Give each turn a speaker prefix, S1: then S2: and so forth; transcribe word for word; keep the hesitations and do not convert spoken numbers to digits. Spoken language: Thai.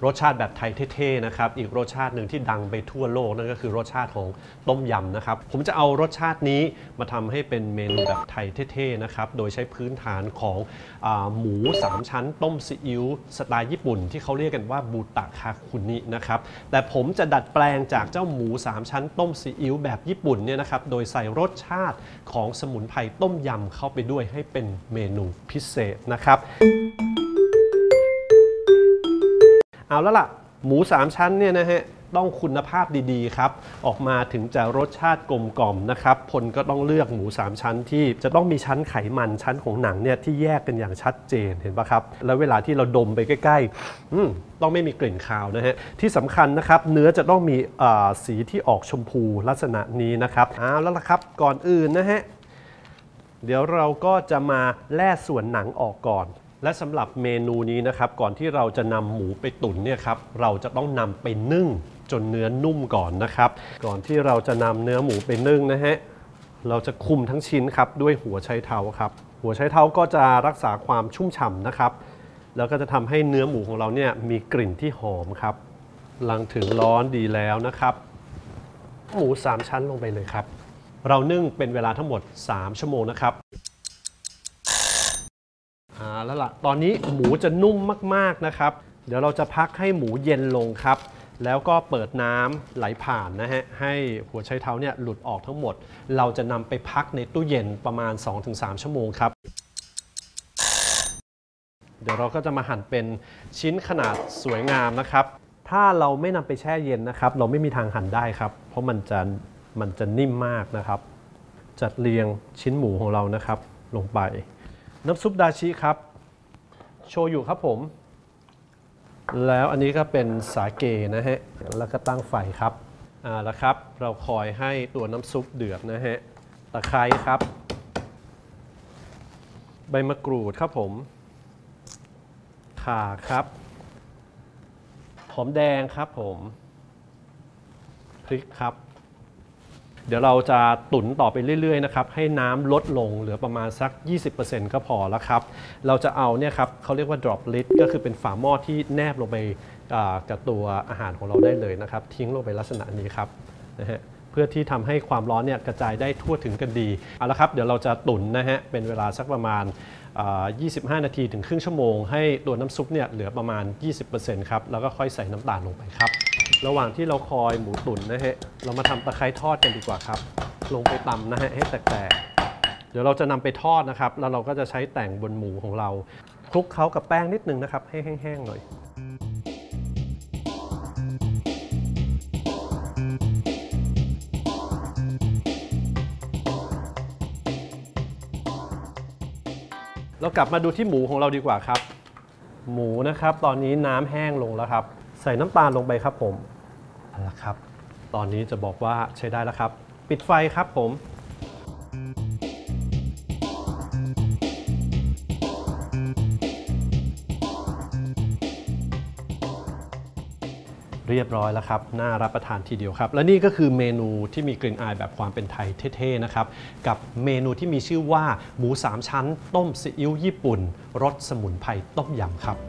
S1: รสชาติแบบไทยเท่ๆนะครับอีกรสชาติหนึ่งที่ดังไปทั่วโลกนั่นก็คือรสชาติของต้มยำนะครับผมจะเอารสชาตินี้มาทำให้เป็นเมนูแบบไทยเท่ๆนะครับโดยใช้พื้นฐานของหมูสามชั้นต้มซีอิ๊วสไตล์ญี่ปุ่นที่เขาเรียกกันว่าบูตะคาคุนินะครับแต่ผมจะดัดแปลงจากเจ้าหมูสามชั้นต้มซีอิ๊วแบบญี่ปุ่นเนี่ยนะครับโดยใส่รสชาติของสมุนไพรต้มยำเข้าไปด้วยให้เป็นเมนูพิเศษนะครับเอาแล้วล่ะหมูสามชั้นเนี่ยนะฮะต้องคุณภาพดีๆครับออกมาถึงจะรสชาติกลมกล่อมนะครับพลก็ต้องเลือกหมูสามชั้นที่จะต้องมีชั้นไขมันชั้นของหนังเนี่ยที่แยกกันอย่างชัดเจนเห็นปะครับแล้วเวลาที่เราดมไปใกล้ๆต้องไม่มีกลิ่นคาวนะฮะที่สำคัญนะครับเนื้อจะต้องมีสีที่ออกชมพูลักษณะนี้นะครับเอาแล้วล่ะครับก่อนอื่นนะฮะเดี๋ยวเราก็จะมาแล่ส่วนหนังออกก่อนและสำหรับเมนูนี้นะครับก่อนที่เราจะนำหมูไปตุ๋นเนี่ยครับเราจะต้องนำไปนึ่งจนเนื้อนุ่มก่อนนะครับก่อนที่เราจะนำเนื้อหมูไปนึ่งนะฮะเราจะคุมทั้งชิ้นครับด้วยหัวไชเท้าครับหัวไชเท้าก็จะรักษาความชุ่มฉ่ำนะครับแล้วก็จะทำให้เนื้อหมูของเราเนี่ยมีกลิ่นที่หอมครับหลังถึงร้อนดีแล้วนะครับหมูสามชั้นลงไปเลยครับเรานึ่งเป็นเวลาทั้งหมดสามชั่วโมงนะครับอ่าแล้วล่ะตอนนี้หมูจะนุ่มมากๆนะครับเดี๋ยวเราจะพักให้หมูเย็นลงครับแล้วก็เปิดน้ำไหลผ่านนะฮะให้หัวไชเท้าเนี่ยหลุดออกทั้งหมดเราจะนำไปพักในตู้เย็นประมาณ สองถึงสาม ชั่วโมงครับเดี๋ยวเราก็จะมาหั่นเป็นชิ้นขนาดสวยงามนะครับถ้าเราไม่นำไปแช่เย็นนะครับเราไม่มีทางหั่นได้ครับเพราะมันจะมันจะนิ่มมากนะครับจัดเรียงชิ้นหมูของเรานะครับลงไปน้ำซุปดาชิครับโชยุครับผมแล้วอันนี้ก็เป็นสาเกนะฮะแล้วก็ตั้งไฟครับอ่าแล้วครับเราคอยให้ตัวน้ำซุปเดือดนะฮะตะไคร้ครับใบมะกรูดครับผมข่าครับหอมแดงครับผมพริกครับเดี๋ยวเราจะตุ๋นต่อไปเรื่อยๆนะครับให้น้ำลดลงเหลือประมาณสัก ยี่สิบเปอร์เซ็นต์ ก็พอแล้วครับเราจะเอาเนี่ยครับเขาเรียกว่า drop lid ก็คือเป็นฝาหม้อที่แนบลงไปกับตัวอาหารของเราได้เลยนะครับทิ้งลงไปลักษณะนี้ครับนะฮะเพื่อที่ทำให้ความร้อนเนี่ยกระจายได้ทั่วถึงกันดีเอาละครับเดี๋ยวเราจะตุ๋นนะฮะเป็นเวลาสักประมาณยี่สิบห้านาทีถึงครึ่งชั่วโมงให้ตัวน้ำซุปเนี่ยเหลือประมาณ ยี่สิบเปอร์เซ็นต์ ครับแล้วก็ค่อยใส่น้ำตาลลงไปครับระหว่างที่เราคอยหมูตุ๋นนะฮะเรามาทำตะไคร้ทอดกันดีกว่าครับลงไปตำนะฮะให้แตกๆเดี๋ยวเราจะนำไปทอดนะครับแล้วเราก็จะใช้แต่งบนหมูของเราคลุกเคล้ากับแป้งนิดนึงนะครับให้แห้งๆหน่อยเรากลับมาดูที่หมูของเราดีกว่าครับหมูนะครับตอนนี้น้ำแห้งลงแล้วครับใส่น้ำตาลลงไปครับผมเอาละครับตอนนี้จะบอกว่าใช้ได้แล้วครับปิดไฟครับผมเรียบร้อยแล้วครับน่ารับประทานทีเดียวครับและนี่ก็คือเมนูที่มีกลิ่นอายแบบความเป็นไทยเท่ๆนะครับกับเมนูที่มีชื่อว่าหมูสามชั้นต้มซีอิ๊วญี่ปุ่นรสสมุนไพรต้มยำครับ